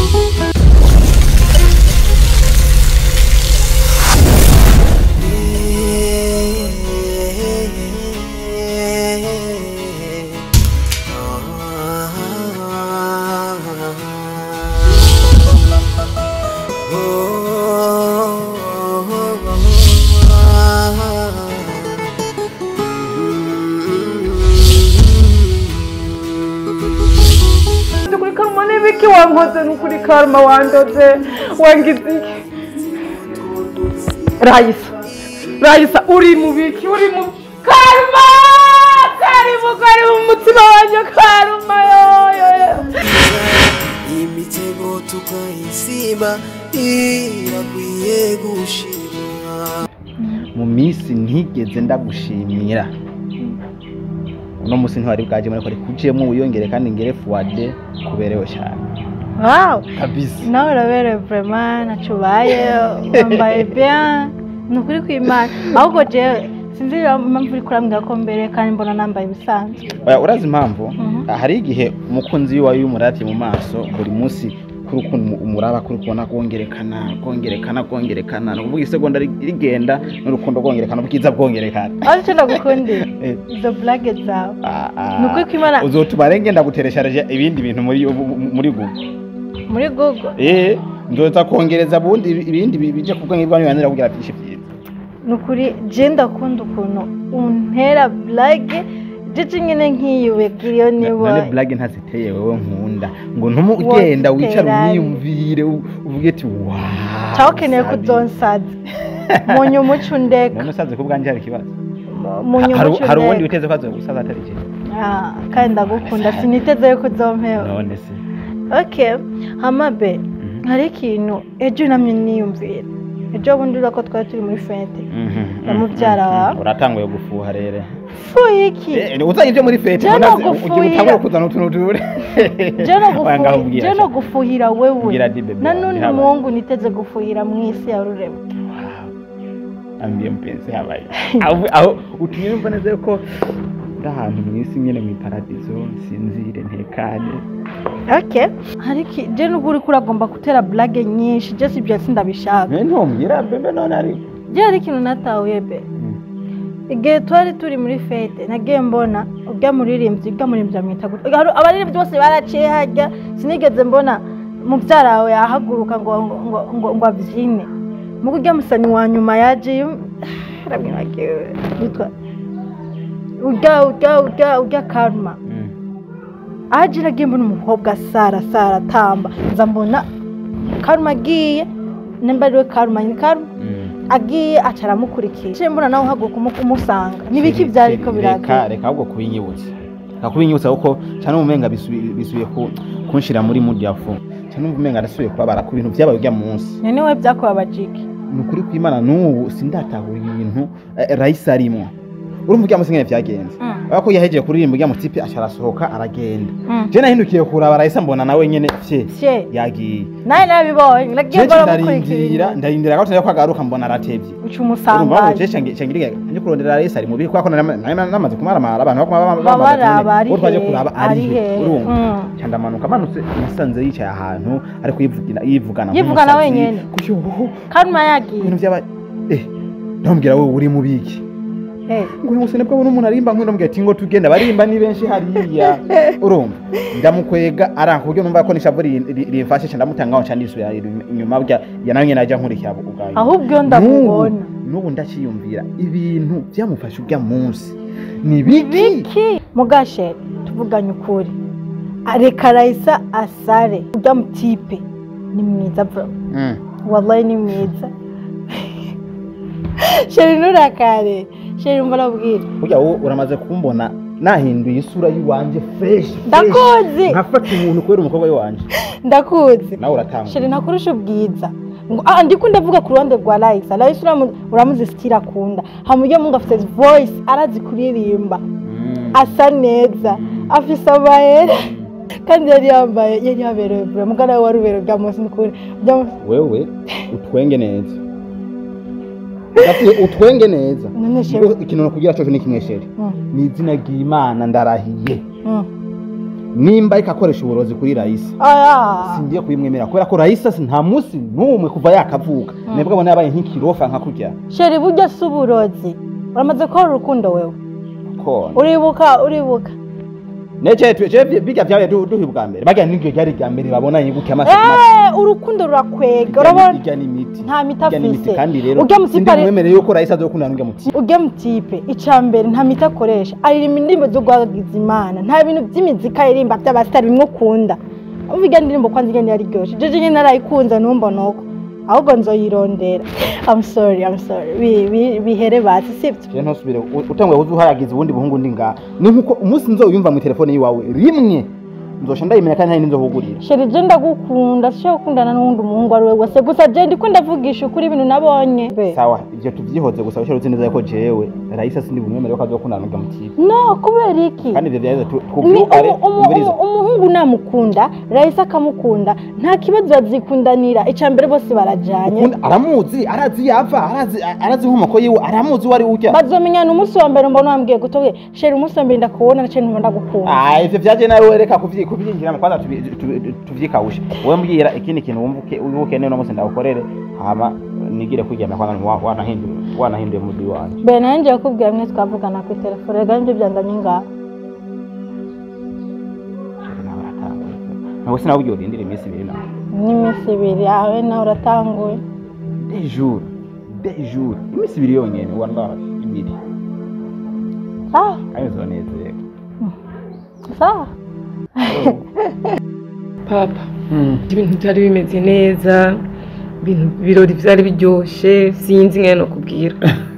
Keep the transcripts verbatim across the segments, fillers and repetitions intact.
wankoze nukuri karma wandoze wangize Raisa Raisa uri mu biki uri mu karma kari mu kari mu mutima wanje karma yo imitego tukayisiba irakwiye gushima mu minsi ntigeze ndagushimira uno musi ntwari bwaje muri ko kujemo uyongere kandi ngere fuade kuberewe cyane. Wow kabisa nawe urabere vraiment nacubaye wambaye bien nukuri kwimana ahubwo je sinzira mpamvu uri kurambwira ko mbere kandi mbona nambaye bisanzwe. Oya urazi impamvu hari igihe umukunzi wawe y'umurati mu maso buri munsi kuri ukuntu umuraba kuri kubona kongerekana kongerekana kongerekana no kuvuga isegonda rigenda n'urukundo kongerekana ubwiza bwongerekana. Aho cyo ndagukundira izo blague zawe nukuri kwimana uzotubare ngenda gutereshaje ibindi bintu muri muri Google muri Google eh ndoza kongereza bundi ibindi bije kubwa ngibwa nyanira kugira byinshi byiza. Nukuri je ndakunda ukuntu untera blague Jiji nyine nkiyuwe kiriyo nibo. None blague ntaziteye wewe nkunda ngo ntumu ugenda wicara uniyumvire uvuge ati wa. Cyakeneye kuzonsaza. Munyu mucu ndeka. None saze kubwanje hari kibazo. Munyu mucu ndeka. Hari ubundi biteze kwazo gusaza atari cyo. Ah kandi ndagukunda siniteze yuko uzompeho. None se. Okay hamabe hari ikintu ejo namye niyumvira. Ejo bundi urako twari turi muri fete. Mhm. Mubyara wawe. Uratanguye gufuha rere. Fuiki. Eh uzanye muri fete mbona ugiye kuzana utuntu tubure. Jeno gufuhira. Jeno gufuhira wewe. Nanone Mungu niteze gufuhira mwisi ya rurema. Ambie mpenzi habaye. Aho utiyumva neza ko ndahantu mwisi nyene mu paradiso sinzire ntekane. Okay. Hariki jeno guri kuragomba gutera blague nyinshi je sibyo sindabishaka. Ne ntumbwira bebe none ari. Je ari kintu natawe be. Igihe twari turi muri fete nagiye mbona ubwa muririmbyi ubwa muririmbyi amwita gute abaririmbyi bose baraciye hajya sinigeze mbona mubyara wawe yahaguruka ngo ngo ngo abyine mu kujya musani wa nyuma yaje rabiragiwe bitwa ubwa ubwa ubwa ubwa karma ajira giye mbona umukobwa Sara Sara tamba nza mbona karma giye nembariwe karma ni karma agiye acaramukurikira je mbona nawe haguruka umusanga nibiki byari ko biraga reka ahubwo kubinyibutsa akakubinyibutsa uko cyane umumenga bisubiye ku kunshira muri mood yafu cyane umumenga arasubiye kuba bara ku bintu byabaye ujya munsi nene we byakwa bajiki nukuri kwimana n'ubu sindatahura ibintu Raisa arimo urumva ujya munsi ngene byagenze bako yahejeje kuririmba ujya mu tipe asharasohoka aragenda je nahindukiye kuraba Raisa mbona nawe nyene fye yagiye naye nabibonye nagiye baramukurikira ndarindira gato yo kwagaruka mbona aratevye ucu musanga urumva je changi changiriga nje kurondera Raisa ari mu bihe kwako namaze kumara mara abantu bako twaje kuraba ari urumva cyandamanuka manutse nasanze yicaye ahantu ari kuyivugira yivugana yivugana wenyene karma yagiye ibintu byaba eh ndambwira wowe uri mu biki eh ngo musene bwo umuntu arimba nkwe ndambwira ati ngo tugenda barimba ni benshi hariya urumva ndamukwega aranka buryo numva ko nishavu rimfashe ndamutangaho cyandisubira inyuma bya yananye najya nkurikira ubwayo ahubwo ndakubona nubu ndakiyumvira ibintu byamufashe ubya munsi ni biki mugashe tuvuganye ukuri areka Raisa asare ujya mu tipe ni mwiza bro mm. Wallahi ni mwiza sheri nurakare sheri mbarabwira burya wowe uramaze kumbona nahinduye isura yiwanje fresh ndakuzi nkafata umuntu kwera umukobwa yiwanje ndakuzi nawe uratanga sheri nakurusha ubwiza ngo ah ndikunda vuga ku ruhande rwa Raisa Raisa uramuzisitira kunda hamujye munga afite voice arazi kuririmba mm. asa neza mm. afise abayera kandi yari yambaye yari yaberewe bro mugana wa rubero bwa munsi n'ukuri wewe utwenge neza Ati utwenge neza ikintu no kugira cyo ni kimwe sheri ni izina ry'Imana ndarahiye nimba ikakoresha uburozi kuri Raisa aya singiye kubimwemera kubera ko Raisa nta munsi numwe kuva yakavuka nebwe abona yabaye nk'ikirofa nka kurya sheri burya suburozi uramaze ko urukundo wewe ko uribuka uribuka Neche tuje bijya byawe duhi bwa mbere bagira n'iryo ryari rya mbere babona yiguke amaso eh urukundo rurakwega urabona ijya n'imiti nta mitafise kandi rero ujya mutipare mwemere yuko Raisa azokundana n'ujya muti ujya mutipe icambere nta mita akoresha aririmba indirimbo zo guhagiza Imana nta bintu by'imizika yirimba by'abastari bimwe ukunda uvuga indirimbo kwanza igene yari ryoshe jeje nyene narayikunza numva noko ahubwo nzoyirondera I'm sorry I'm sorry bihere basi sibyo je ntusubire utangwe uzuharagiza ubundi buhungu ndi nga ni nkuko umunsi nzoyumva mu telefone yiwawe rimwe nzosha ndayimenya kandi nta ninzo hugurira sheri je ndagukunda sho gukundana n'undi umuhungu ari we wese gusa je ndiko ndavugisha ukuri ibintu nabonye sawa ivyo tuvyihoze gusa ushobora uzi neza yuko jewe Raisa sindi bumwemere ko azokundana n'ujya mutipe no kubera iki kandi ivyo byaje tuvyukare umuhungu namukunda Raisa akamukunda nta kibazo bazikundanira icambere bose barajanye aramuzi arazi yava arazi arazi nkomako yiwe aramuzi wari ujya bazomenyana umunsi wa mbere mbona wambwiye gutowe sheri umunsi wa mbere ndakubona nace ntumva ndagukunda ah ivyo byaje nawe wereka kuvyi kuvyinjira mu kwanza tuvyikawusha wowe mbwira ikindi kintu wumvuke ubukeneye no munsi ndawukorere hama nigire kwijyana kwanza wanahinduye wanahinduye mu diwanjye be nanje yakubwira mwe twavugana ku telefone ganje byandanye ngaho nawe sinawe ujye urindira iminsi ibiri nawe n'iminsi ibiri yawe nawe uratanguye des jours des jours iminsi ibiri yonyene wallahi ibiri ah ayo zoneze sawa papa ibintu byari bimeze neza ibintu birori byari biryoshe sinzi ngene no kubwira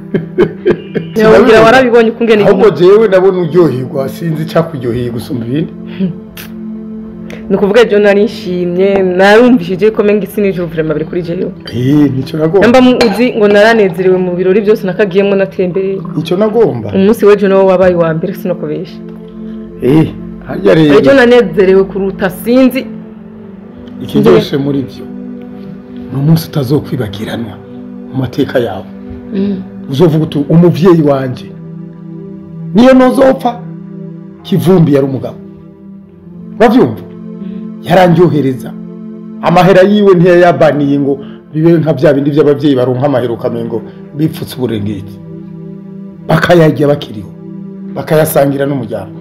Nyagira warabibonye kungene ahubwo jewe nabona uryoherwa sinzi cyakuryoheye gusumba ibindi nukuvuga je nari nshimye narumvishije ko menga isi n'ijuru vraiment biri kuri jeyo eh nico nagomba namba muzi ngo naranezerewe mu birori byose nakagiyemo natembereye nico nagomba umunsi wejo no wabaye wa mbere sinokobesha eh harya rero ejo nanezerewe kuruta sinzi ikiryoshe muri byo n'umunsi utazokwibagiranwa mu mateka yawe uzovuga uti umuvyeyi wanje niyo nozopfa Kivumbi yari umugabo bavyumva yarandyohereza amahera yiwe ntiyayabaniye ngo bibe nka bya bindi by'abavyeyi baronka amahera ukamengo bipfutse uburengeti bakayajya bakiriho bakayasangira n'umuryango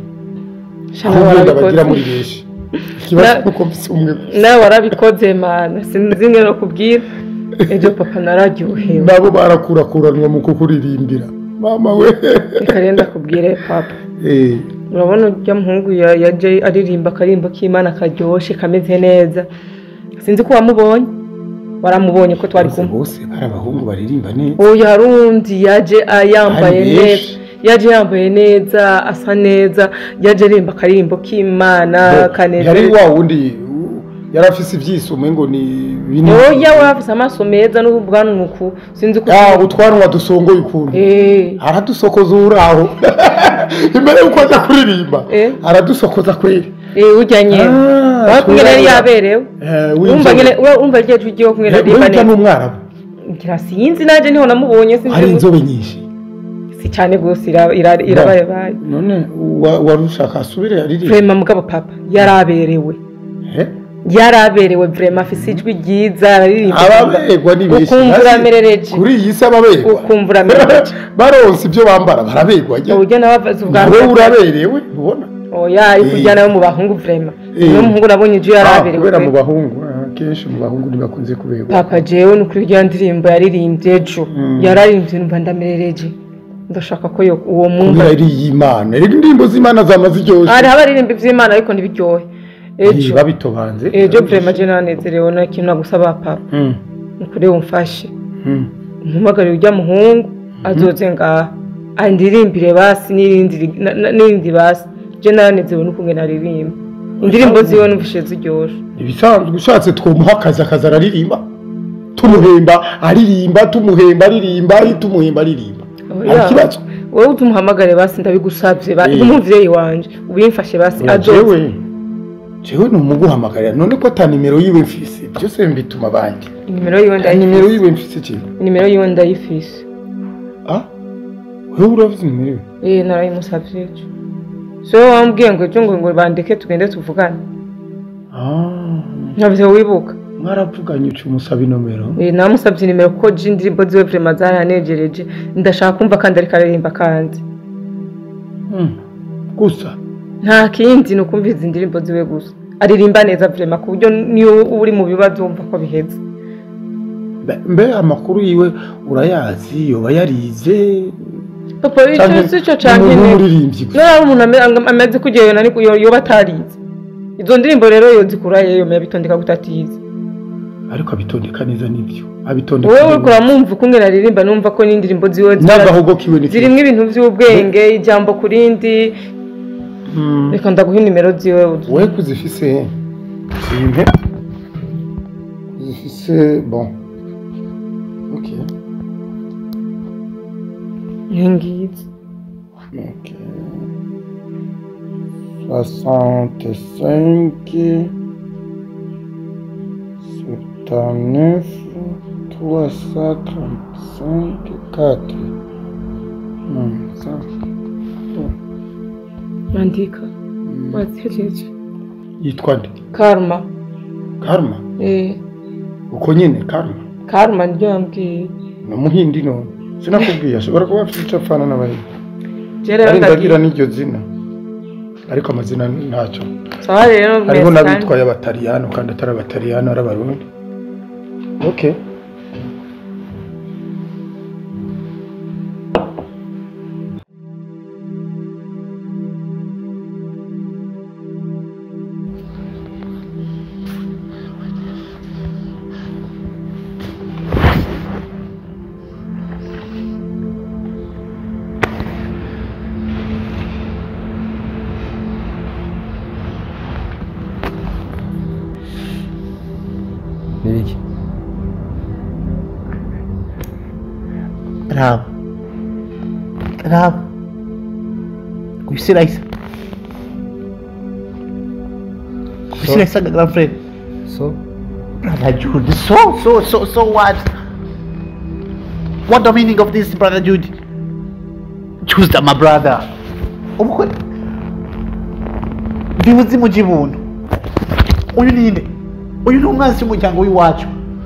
shaka bagira muri beshi ikibazo nuko mfise umwe nawe warabikoze mana sinzi ngene no kubwira ejo papa nararyohewe nabo barakurakuranwa mu kukuririmbira mama we karenda kubwire papa eh urabona ujya muhungu yaje aririmba karimba k'Imana karyoshe kameze neza sinzi ko wamubonye waramubonye ko twari kumwe bose barabahungu baririmba neza oya rundi yaje ayambaye neza yaje yambaye neza asa neza yaje arimba karimbo k'Imana kaneza yari wa wundi yarafise ivyisume ngo ni bintu oya warafise amaso meza n'ubwanwa sinzi ko ah utwanwa dusongoye ukuntu eh aradusokoza uraho imbere uko aza kuririmba aradusokoza kweri eh ujyanye wakumwe yari yaberewe umva nyene umva rye tugiye kumwe na dimba neza n'umwarabu ngira sinzi naje niho namubonye sinzi ari inzobe nyinshi si cyane gose irabaye baye none warushaka asubire aririmba vraiment mugabo papa yaraberewe eh yaraberewe vraiment afise ijwi ryiza aririmba ababerwa ni benshi ukumvura merereje kuri iyi se ababerwa ukumvura merereje baronse ibyo bambara baraberwa njye ujye nabavuze ubwa mbere uraberewe ubona oya ikujyana yo mu bahungu vraiment no muhungu nabonye ijwi yaraberewe kubera mu bahungu kenshi mu bahungu nibakunze kuberwa papa jewe nukuri rya ndirimbo yaririmbye ejo yararimbye numva ndamerereje ndashaka ko yo uwo muntu ari y'Imana rega indirimbo z'Imana zamaze iryoshe ari abaririmba ivy'Imana ariko ntibiryohe ejo babitobanze ejo vraiment je nanezerewe na kintu nagusaba papa nukuri umfashe mpumagare ujya muhungu azoze ngaha andirimbire basi n'irindi n'irindi basi je nanezerewe nuko ngena aririmba indirimbo ziwe numvishe ziryoshe ibisanzwe ushatse twomuha akazi akaza araririmba tumuhemba aririmba tumuhemba aririmba ari tumuhemba aririmba ikibazo wowe utumuhamagare basi ndabigusabye bari umuvyeyi wanje ubimfashe basi ajowe jewe numuguhamagarira none ko ata nimero yiwe mfise byose mbituma bandi nimero yiwe ndayifise nimero yiwe mfise cyo nimero yiwe ndayifise ah wewe uravuze nimero eh narayimusavye so wambwiye ngo ejo ngo ngo bandike tugende tuvugane ah ntabyo wibuka mwaravuganye ucu musaba inomero eh namusabye nimero kuko je indirimbo ziwe vraiment zaranejereje ndashaka kumva kandi ariko aririmba kandi hmm gusa nta kindi no kumva izi ndirimbo ziwe gusa aririmba neza vraiment ku buryo niyo uri mu bibazo umva ko biheze mbe amakuru yiwe urayazi yoba yarize papa icyo sico canke no umuntu ameze kugiye nani yoba atarize izo ndirimbo rero yo zikura yeyo mebitondeka gutatize ariko abitondeka neza nibyo abitondeka wewe ukora mumva kungera aririmba numva ko n'indirimbo ziwe zirimwe ibintu by'ubwenge ijambo kurindi reka ndaguha nimero ziwe wewe kuzifise simpe zifise bon ok Yengiz. Ok. soixante-cinq, soixante-neuf, trois cent trente-cinq, quatre. Non, ça. Mandika. Wazihejeje. Yitwa nde? Karma. Karma? Eh. Uko nyene Karma? Karma ndio yambwiye. No muhindi no. Sinakubwiye ashobora kuba afite icyo apfana n'abayindi. Jere ndagira n'iryo zina. Ariko amazina ntacyo. Sawa rero mwese. Ariko nabitwaye abatariyano kandi atari abatariyano ari abarundi. Okay. Niki? Rab. Rab. Kuisira isa. Kuisira isa grand frère. So? Brother Jude. So, so, so, so what? What the meaning of this, brother Jude? Choose my brother. Ubukwe. Ndimuzi mujibuntu. Uyu ninde? Uyu ni umwanzi w'umuryango w'iwacu.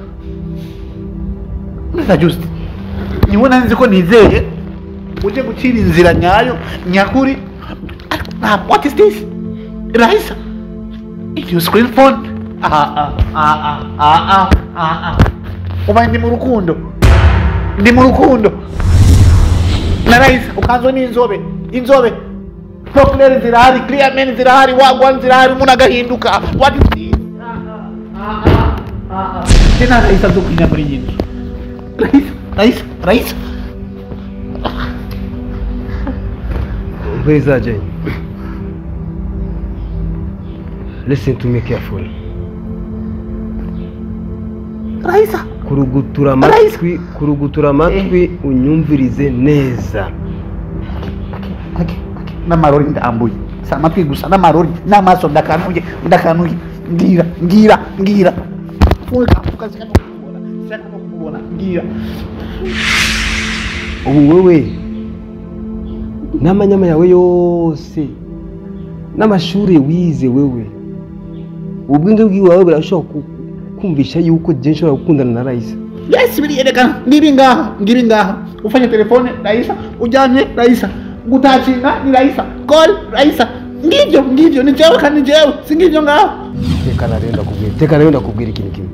Brother Jude. Niwe nanzi ko nizeye uje gucira inzira nyayo nyakuri. What is this? Raisa. If you screen phone. Ah ah ah ah ah ah ah. Uba ndi mu rukundo. Ndi mu rukundo. Na Raisa ukanzo ni inzobe. Inzobe. Proclear zirahari, clear men zirahari, wagwan zirahari, umuntu agahinduka. What is this? Ah ah ah ah. Tena Raisa dukwina muri yinzu. Raisa, Raisa, Raisa. Where is that, Jane? Listen to me carefully. Raisa. Kurugutura amatwi, kurugutura amatwi unyumvirize neza. Okay, okay. N'amarori ndambuye. Sa amatwi gusa n'amarori n'amaso ndakanuye, ndakanuye. Ngira, ngira, ngira. Fuka, fuka sika no kubona. Sika no kubona. Ngira. Ubu wewe n'amanyama yawe yose n'amashuri wize wewe ubwenge bwiwawe burashobora kumvisha yuko je nshobora gukundana na Raisa. Yes, biri yerekana. Ngibi ngaha, ngibi ngaha. Ufanye telefone Raisa, ujanye Raisa. Gutacinga ni Raisa. Call Raisa. Ngivyo, ngivyo ni jewe kandi jewe. Singivyo ngaha. Teka narenda kubwira, teka narenda kubwira ikintu kimwe.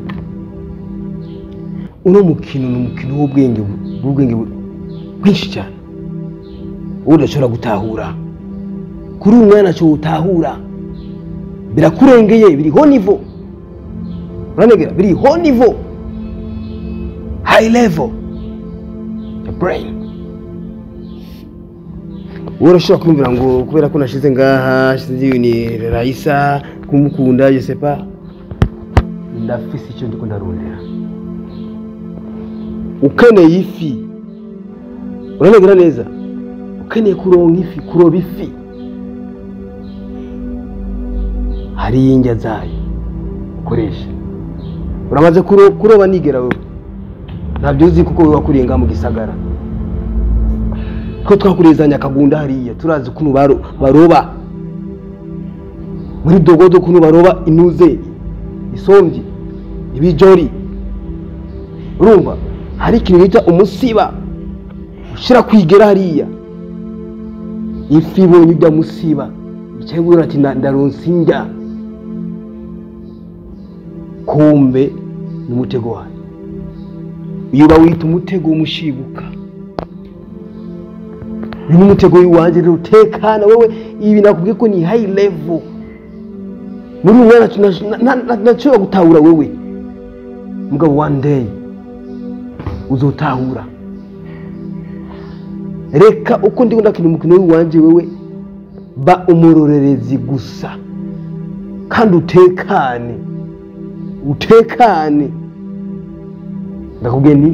Uno mukino n'umukino w'ubwenge bw'ubwenge bwinshi cyane. Udashobora gutahura. Kuri umwana cyo utahura. Birakurengeye biri ho niveau. Uranegera biri ho niveau. High level. The brain. Urashobora kumvira ngo kubera ko nashize ngaha shize ni Raisa kumukunda je sais pas. Ndafise icyo ndiko ndarondera. Ukeneye ifi. Uranegera neza. Ukeneye kuronka ifi, kuroba ifi. Hari injya zayo ukoresha. Uramaze kuroba nigera wewe. Ntabyo uzi kuko wewe wakuriye nga mu gisagara. Ko twakurezanya akagunda hariya turazi kuno baro baroba muri dogodo kuno baroba inuze isomvyi ibijori urumva hari ikintu bita umusiba ushira kwigera hariya ifi ibonye ujya musiba icyangwa ati ndaronse indya kumbe ni umutego wawe uyu bawita umutego umushibuka ni umutego w'iwanjye rero utekana wewe ibi nakubwiye ko ni high level muri umwana nacyo gutahura wewe mugabo one day uzotahura reka uko ndi ndakina umukino w'iwanjye wewe ba umurorerezi gusa kandi utekane utekane ndakubwiye ni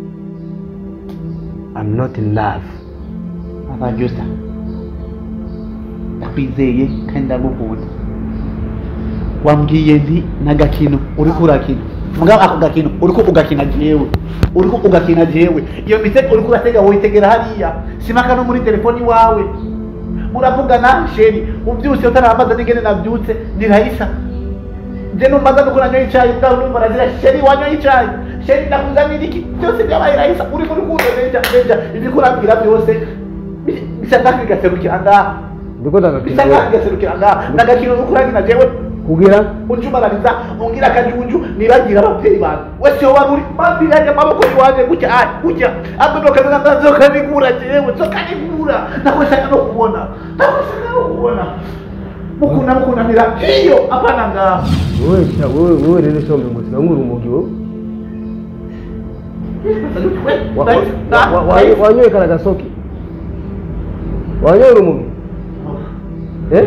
I'm not in love abajusta ndakwizeye kandi ndagukunda wambwiye nti nagakino uri kurakina mugabo ako gakino uri ko ugakina jewe uri ko ugakina jewe iyo mitego uri kuratega wowe itegera hariya simaka no muri telefoni wawe muravugana sheri ubyutse utaramaza nigene nabyutse ni Raisa je no maza no kunanywa icyayi bwa numva razira sheri wanywa icyayi sheri ndakuzanira iki byose byabaye Raisa uri muri kudodeja deja ibi kurabwira byose bisataka gaserukira anga ndiko ndagakina bisataka gaserukira anga ndagakino ukuragina jewe kugira unjumarariza ungira kajunju nibagira ababyeyi bantu wese yo waruri mambiraje maboko yiwaje gutya ah gutya abdo kaza ndazo kanigura jewe zo kanigura nakoshaka no kubona nakoshaka no kubona mukuna mukuna mira hiyo hapana nga wewe cha wewe wewe rero shombe ngo nguru umugyo wanyoye kana gasoki wanyoye umugyo eh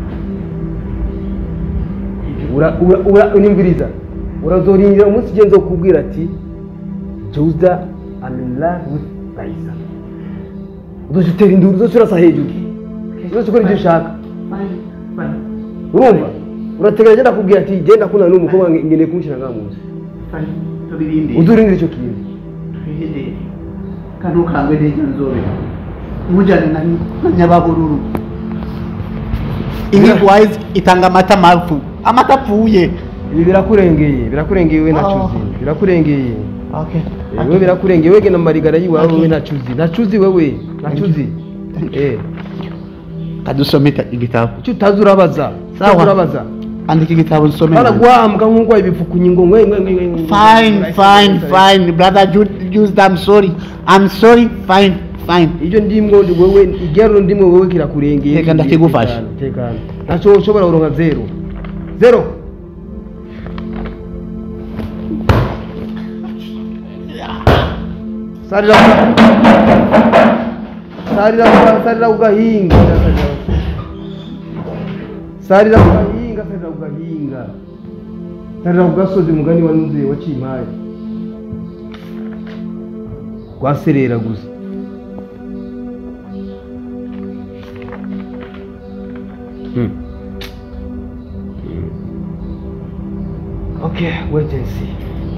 ura ura ura unimbiriza urazoringira umunsi genzo kubwira ati Juda I'm in love with Raisa udusitera induru uzosura hejuru uzosukora ibyo ushaka urumva urategereje ndakubwira ati genda kuna n'umukobwa ngene kumshira ngamuzi udurindira icyo kintu twihede kanu kangwe neza nzobe mujane na nyababururu English wise itanga amata mafu amata apfuye ibi birakurengeye birakurengeye we nacuzi birakurengeye okay wewe birakurengeye we gena marigara yiwawe we nacuzi nacuzi wewe nacuzi eh kadusometa igitabo cyo utazurabaza utazurabaza andika igitabo nsome bana gwambwa nk'ungwa ibifukunyi ngo ngwe fine fine fine brother Jude I'm sorry I'm sorry fine fine iyo ndimwo ndi wewe igero ndimwo wewe kirakurengeye reka ndakigufasha tekana nacho ushobora uronka zero zero sarira sarira sarira ugahinga sarira ugahinga sarira ugahinga sarira ugasozi mugani wanuze wacimaye kwaserera gusa Hmm. Okay, wait and see.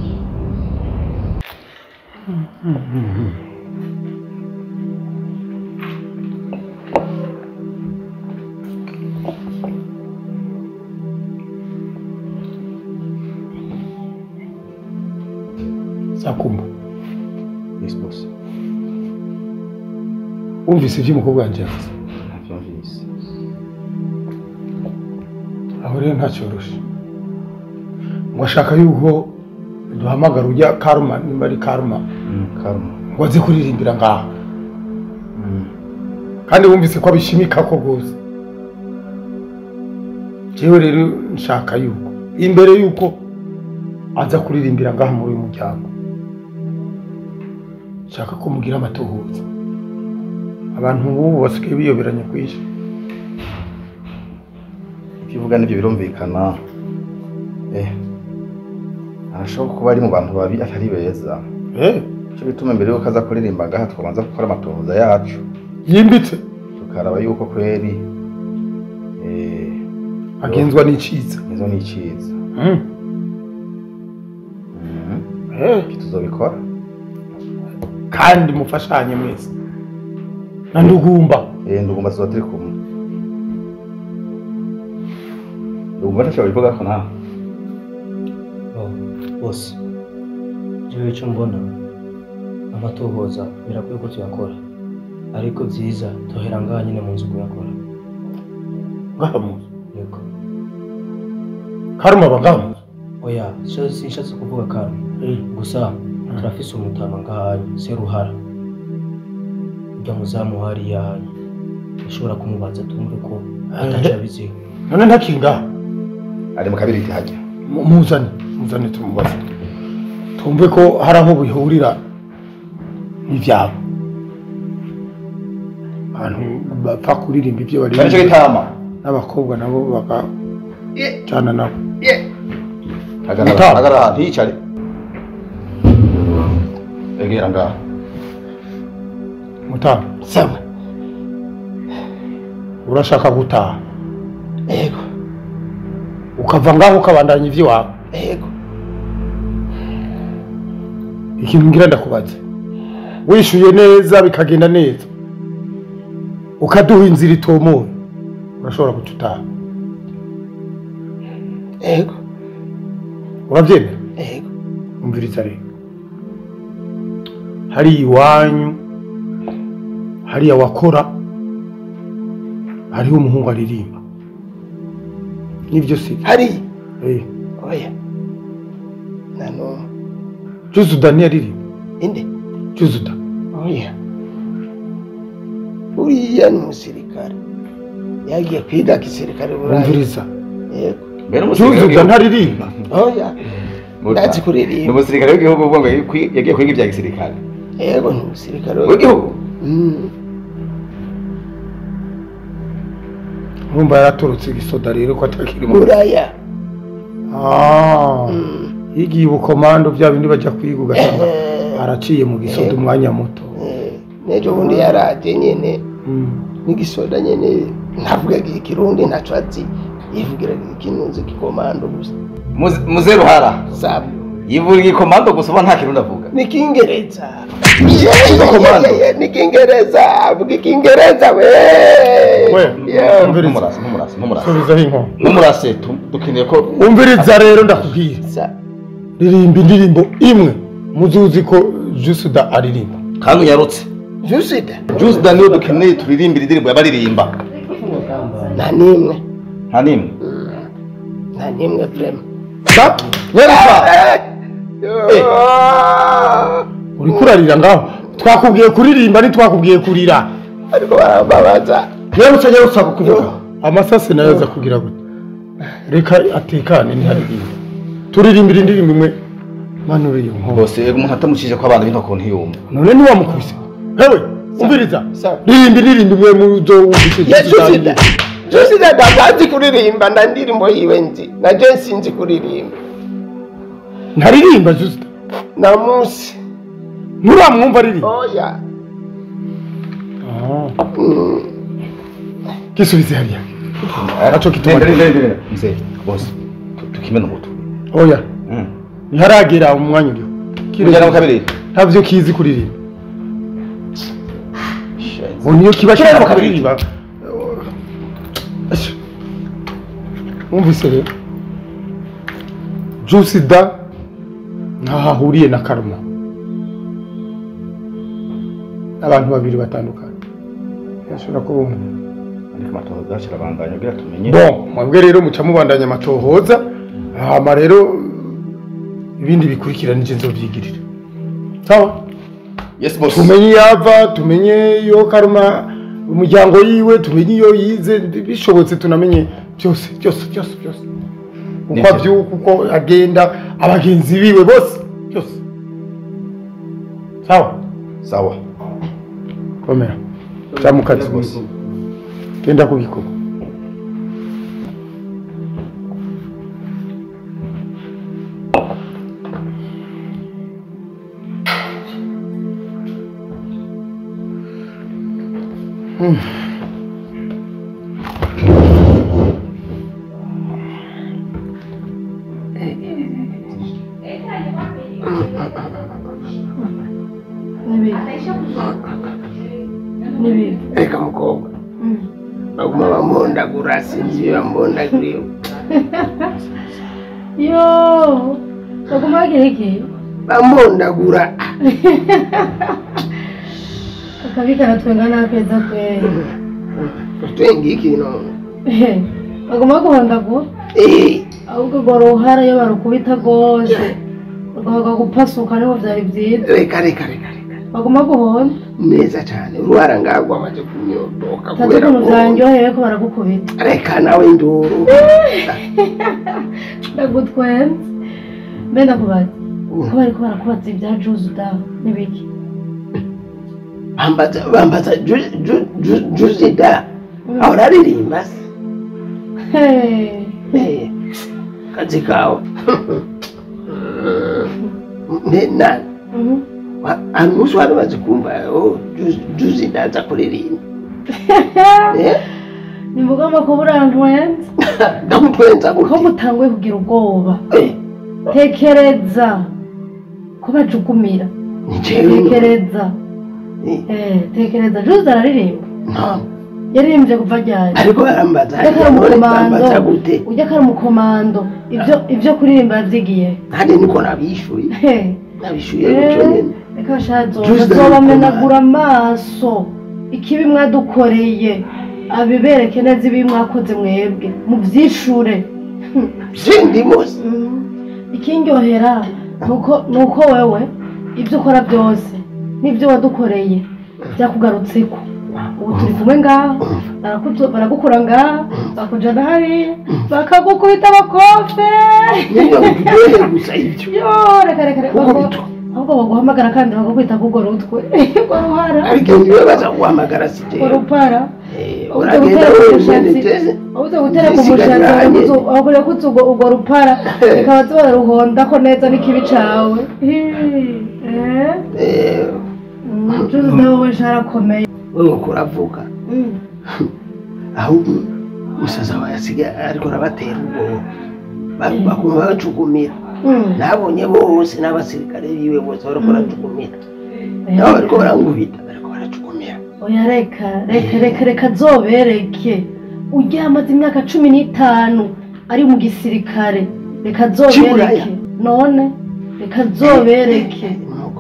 Sakumba. Yes boss. Umvise ibyo umukobwa wanjye yavuze. Navyumvise. Aho rero ntacyoroshe ngo ashaka yuko duhamagara ujya karma nimba ari karma karma ngo aze kuririmbira ngaha kandi wumvise ko abishimika ko gose jewe rero nshaka yuko imbere yuko aza kuririmbira ngaha muri uyu muryango nshaka ko mugira amatohoza abantu ubu basigaye biyoberanye kwisha kivuga n'ibyo birumvikana eh arashobora kuba ari mu bantu babi atari beza eh cyo bituma mbere yuko aza kuririmba ngaha twabanza gukora amatohoza yacu yimbitse tukaraba yuko kweri eh agenzwa n'iciza izo ni iciza mm eh tuzobikora kandi mufashanye mwese na ndugumba eh ndugumba tuzotiri kumwe umva ntashobora bivuga ko nawe bose jewe icyo mbona amatohoza birakwiye ko tuyakora ariko byiza tohera ngaha nyine mu nzu kuyakora ngaha mu nzu yego karuma aba ngaha mu nzu oya sinshatse kuvuga karuma gusa turafise umutama ngaha seruhara ujya muzamu hariya ushobora kumubaza tumve ko ataca biziho none ntakinga ari mu kabiriti hajya muzane muzane tumubaze tumve ko hari aho bihurira n'ivyabo abantu bapfa kuririmba ibyo bari nicyo gitama n'abakobwa nabo baka cyana nabo hagarara hagarara ntiyicare egera ngaha mutama sawa urashaka gutaha yego ukava ngaho ukabandanya ivy'iwawe yego ikintu ngira ndakubaza wishuye neza bikagenda neza ukaduha inzira itomoye urashobora gututaha yego urabyemera yego umviriza rero hari iwanyu hariya wakora hariho umuhungu aririmba nibyo si hari eh oya nano Juzuda ni aririmba inde Juzuda oya uriya ni umusirikare yagiye kwiga gisirikare burayi umviriza yego Juzuda ntaririmba oya ndazi kuririmba ni umusirikare w'igihugu ubwo ngo yagiye kwiga ibya gisirikare yego ni umusirikare w'igihugu urumva yaratorotse igisoda rero ko atakiri mu buraya ah yigiye ubukomando bya bindi bajya kwiga ugasanga araciye mu gisoda umwanya muto nejo bundi yaraje nyene n'igisoda nyene ntavuga ikirundi ntaco azi yivugira ikinunze gikomando gusa muze ruhara sabu yivugira igikomando gusa uba nta kirundi avuga ni kingereza ni kingereza avuga ikingereza we ntumurase ntumurase ntumurase subizaho inkono ntumurase dukeneye ko umviriza rero ndakubwira ririmba indirimbo imwe muzuzi ko Jusuda aririmba kandi unyarutse Jusuda Jusuda niyo dukeneye turirimbira indirimbo y'abaririmba nta nimwe nta nimwe nta nimwe vrema uri kurarira ngaho twakubwiye kuririmba ntitwakubwiye kurira ariko barababaza yarutse yarutse kuvuga amasase nayo aza kugira gute reka atekane ntiharirimba turirimbira indirimbo imwe manu uriyo nko bose umuntu atamucije ko abana b'intoko ntiyumva none ntiwamukubise hewe umviriza ririmba indirimbo imwe muzo wumvise Jusuda Jusuda ndabazi kuririmba nda ndirimbo yiwe nzi na je sinzi kuririmba ntaririmba Jusuda na musi muramwumva riri oya ah kisubize hariya aracho kituma mzee boss tukimena mutu oya ntiharagera umwanya uriho kirujya mu kabiri ntavyo kizi kuririmba uniyo kiba kiba kuririmba umvise rero Jusuda ntahahuriye na Karuma abantu babiri batandukanye yashobora kuba umwe ariko amatohoza yashira bandanya kugira tumenye bon mwebwe rero muca mubandanya amatohoza hama rero ibindi bikurikira nije nzovyigirira sawa yes boss tumenye yava tumenye yo Karuma umuryango yiwe tumenye iyo yize bishobotse tunamenye byose byose byose byose uko abyuka uko agenda abagenzi biwe bose byose sawa sawa komera cyamukatsi bose genda kubikora Hmm. reka mukobwa baguma bamondagura sinzi bamondaguriye yo baguma bagira iki bamondagura akabi karatwenga n'akeza kwera twenga iki no baguma guhondagura eh ahubwo ngo ruhara iyo barukubita rwose bagahaga gupasuka niho byari byiza reka reka reka baguma guhonda neza cyane uruhara ngagwa amaze kunyodoka kubera ko byanyoheye ko baragukubita reka nawe induru ndagutwenze mbe ndakubaza ko bariko barakubaza ibya juzu da n'ibiki bambaza bambaza juzi da aho raririmba se Hey. kazi kawe nena anusu wari bazi kumva juzi ndaza kuririmba ni mugomba kuba urantwenze ndamutwenza ko mutanguye kugira ubwoba tekereza ko bajugumira tekereza tekereza juzi araririmba yaririmbye kuva ryari ariko barambaza bambaza gute ujya kari mu komando ibyo ibyo kuririmba yavyigiye kandi niko nabishuye nabishuye guco nyene reka shazo bazobamenagura amaso ikibi mwadukoreye abibereke neza ibi mwakoze mwebwe muvyishure sindimose ikindyohera nuko nuko wewe ibyo ukora byose n'ibyo wadukoreye byakugarutseko ubu turi kumwe ngaha baragukura ngaha bakujana hariya bakagukubita abakofe gusa ibyo yo reka reka reka ahubwo baguhamagara kandi bakakwita kugwa rutwe urwo ruhara ariko niwe baza guhamagara sije urupara uragenda wenyine ubuze gutera ku mushatsi ahubwo kutse urwo rupara rikaba tuba ruhonda ko neza n'ikibi cawe eh eh juzu nawe sharakomeye wewe kuravuga ahubwo musaza wawe asigaye ariko arabatera ubwoba baguma bacugumira nabonye bose n'abasirikare biwe bose bariko baracugumira nabo bariko barangubita bariko baracugumira oya reka reka reka reka zobereke ujya amaze imyaka cumi n'itanu ari mu gisirikare reka zobereke none reka zobereke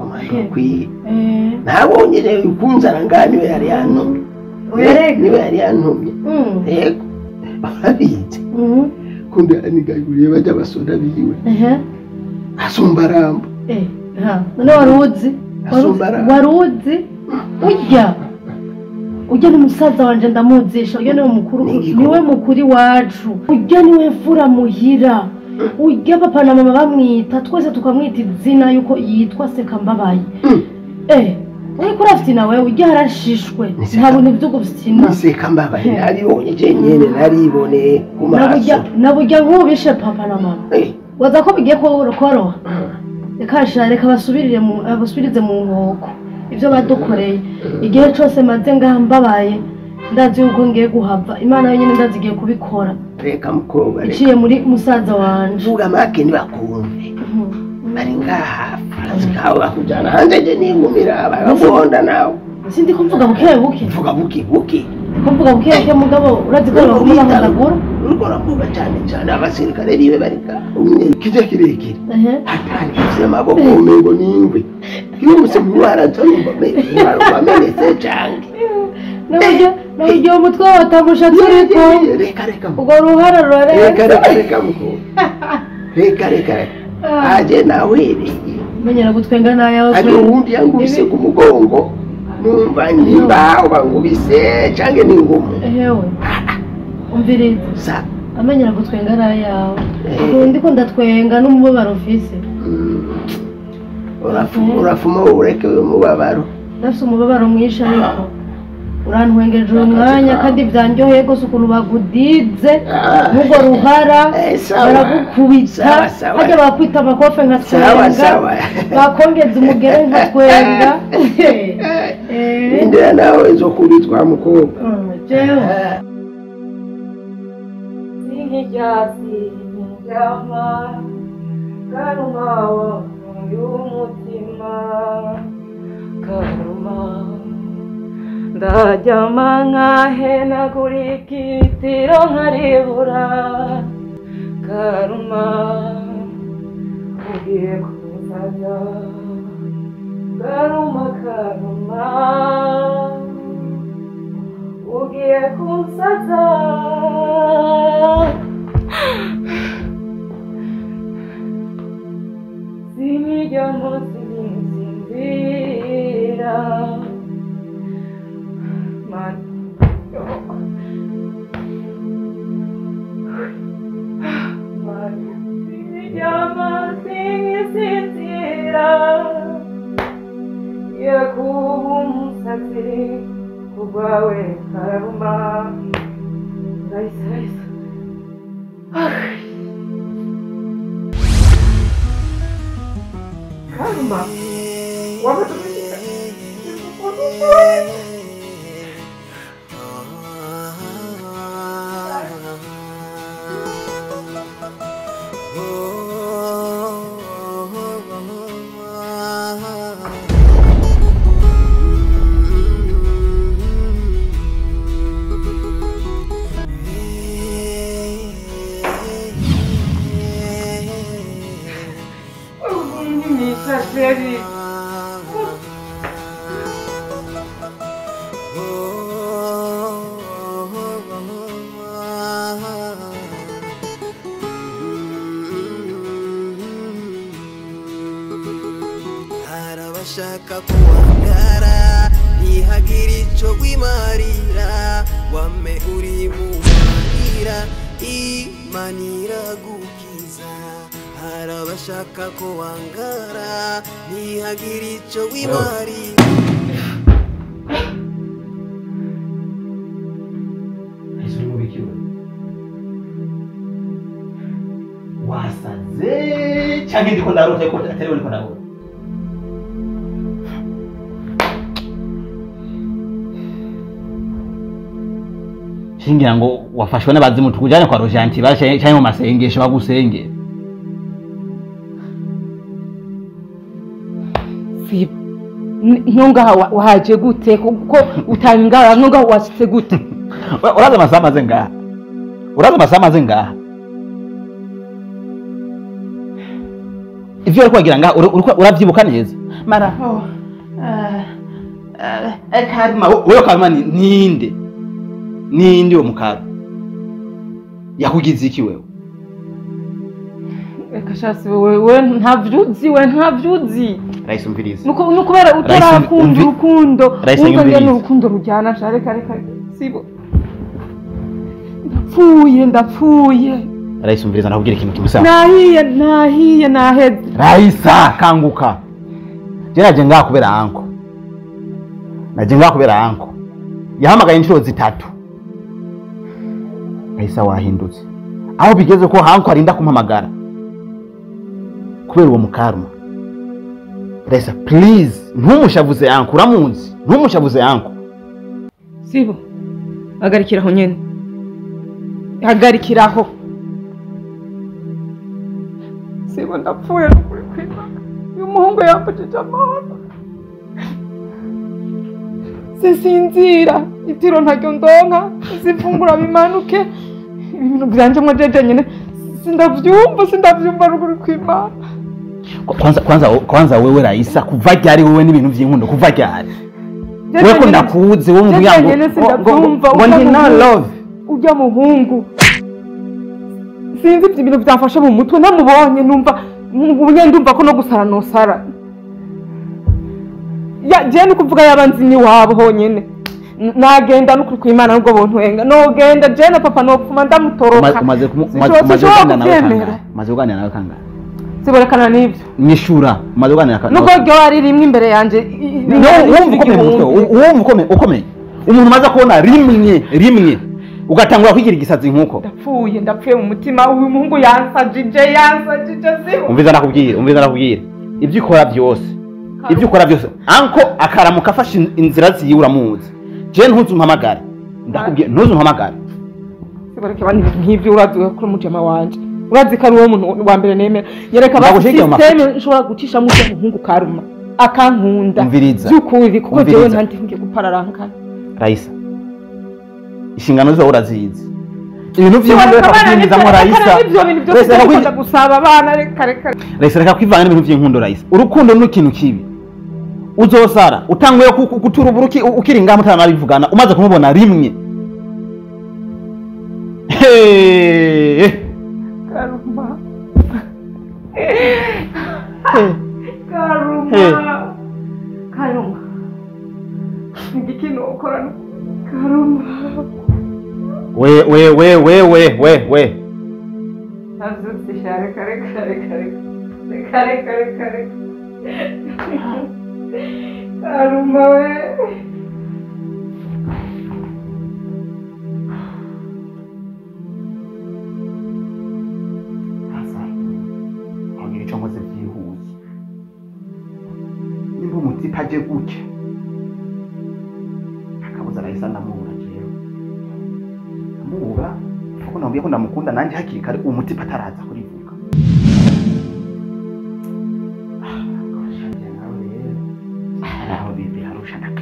nabonye rero ukunzana ngaha niwe yari yantumye niwe yari yantumye yego barabizi kundi anigaguriye bajya basoda biwe asumba rambo none wari uzi wari uzi ujya ujya n'umusaza wanje ndamuzisha ujya niwe mukuru niwe mukuri wacu ujya niwe mfura muhira ujya papa na mama bamwita twese tukamwita izina yuko yitwa Sekambabaye eh uriko urafite nawe ujya harashishwe nta bintu byo gufina Sekambabaye naribonye je nyene naribone kumaso nabujya nkubishe papa na mama waza ko bigiye ko koroha reka reka basubirire mu basubirize mu nkoko ibyo badukoreye igihe cyose maze ngahambabaye ndazi yuko ngiye guhava imana yonyine ndazigiye kubikora reka mukobwa iciye muri musaza wanje vuga make nibakumve bari ngaha azikawe bakujana hanze je ningumira bagagonda nawe sindi kumvuga buke buke vuga buke buke kumvuga buke buke mugabo urazi ko bakuma bandagura uriko ravuga cyane cyane abasirikare biwe barika umwe kije kirekire hatani kije maboko umengo ningwe yumuse mwara tongo me wamenetse cange nabujya nabujya umutwe watamusha turiko reka reka ugo ruhara rurareka reka reka reka muko reka reka aje nawe menyera gutwenga nayo ari uwundi yangubise ku mugongo numva nimba ubangubise cange ningumu ehewe umviriza sa amenyera gutwenga nayo undi ko ndatwenga n'umubabaro mfise urafuma urafuma ureke umubabaro ndafise umubabaro mwinshi ariko urantwengeje umwanya kandi byanjyoheye gose ukuntu bagudize n'ubwo ruhara baragukubita hajya bakwita amakofe nka twenga bakongeza umugere nka twenga indira nawe zo kubitwa mukobwa jewe Singiryasi sindyama karumawa y'umutima karuma ndaryama nkahenagura ikitiro nkaribura karuma ugiye kuzaza karuma karuma ugiye kuzaza sinijyamo sinsinzira mani Sinijyamo sinsinzira yakuba umusatsi kubwawe karuma Raisa Raisa Karuma wabatumishika Daddy. Arabashaka kuangara nihagire ico wimarira wame uri mu manira imanira gukiza arabashaka ko wangara ntihagire ico wimarira Ese mu bikiwe wasaze cyangwa ndiko ndarota ko atari ndiko ndarota Shingira ngo wafashwe n'abazimu tukujane kwa Rojanti bashe cyangwa mu masengesho bagusenge ntunga wahaje gute kuko utangara ntunga wasitse gute uraza amasaha maze ngaha uraza amasaha maze ngaha ivyo ariko wagira ngaha uravyibuka neza mara eh karma wewe karma ninde ninde uwo mukara yakugize iki wewe Eka shasi wewe ntavyuzi we ntavyuzi Raisa umvirize nuko nukubera utarakunda urukundo wumva ngene urukundo rujyana share kare kare sibo ndapfuye ndapfuye Raisa umvirize nakubwira ikintu kimusa nahiye nahiye naheze Raisa kanguka je naje ngaha kubera anko naje ngaha kubera anko yahamagaye inshuro zitatu Raisa wahindutse aho bigeze ko hanko arinda kumpamagara kubera uwo mukaruma Raisa please ntumushavuze yanko uramunzi ntumushavuze yanko sibo hagarikiraho nyene hagarikiraho sibo ndapfuye kuri kwima uyu muhungu yamfashije amahoro sinsinzira itiro ntaryo ndonka zifungura bimanuke ibintu byanje mwajeje nyene sindavyumva sindavyumva ruguru kwimana kwanza kwanza kwanza wewe Raisa kuva ryari wewe n'ibintu vy'inkundo kuva ryari wewe ko ndakuze wo mu byango ngo ndi no love ujya muhungu sinzi ibintu byafasha mu mutwe namubonye numva ubunye ndumva ko no gusara no sara ya je ni kuvuga yabanzi ni wabo honyene nagenda no kwimana ubwo bontwenga no genda je na papa no pfuma ndamutoroka umaze umaze kuganira nawe kanga umaze kuganira nawe kanga siborekana nibyo nyishura umaze kuganira nawe nuko ryo ari rimwe imbere yanje wumva ukomeye wumva ukomeye ukomeye umuntu maze kubona rimwe rimwe ugatangura kwigira igisazi nkuko ndapfuye ndapfuye mu mutima uyu muhungu yansajije yansajije sibo umviza nakubwira umviza nakubwira ibyo ukora byose ibyo ukora byose anko akaramuka afashe inzira ziyiura muzi je ntuzu mpamagare ndakubwiye ntuzu mpamagare sibareke bani nk'ibyo uraduye kuri mujama wanje urazi ko ari uwo muntu wa mbere nemera yereka ba system nshobora gucisha mu muhungu karuma akankunda byukuri kuko jewe ntandi ngiye gupararanka Raisa ishingano zo urazizi ibintu by'inkundo reka kubyinjizamo Raisa ibyo bintu byo Raisa, reka kujya kwi- gusaba abana reka reka Raisa reka kwivanga n'ibintu by'inkundo Raisa urukundo ni ikintu kibi uzosara utanguye ku- ku- gutura uburuki ukiri ngaho mutana nabivugana umaze kumubona rimwe Hey! karuma Hey! karuma Hey. karuma igikino ukora karuma we we we we we we we azutse share kare kare kare kare kare kare karuma we Asa ongera icyo nkoze byihuse nimba umutipe aje gutya akabuza Raisa ndamubura jewe ndamubura kuko nambwiye ko ndamukunda nanjye hakiri kare uwo mutipe ataraza kurivuga Ah, gosh, njye nawe rero naho bibi harusha nake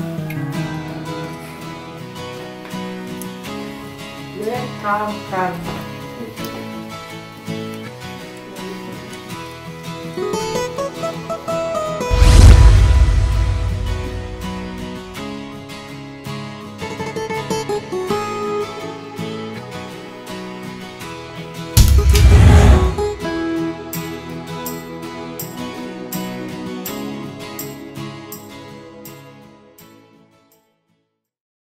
calm calm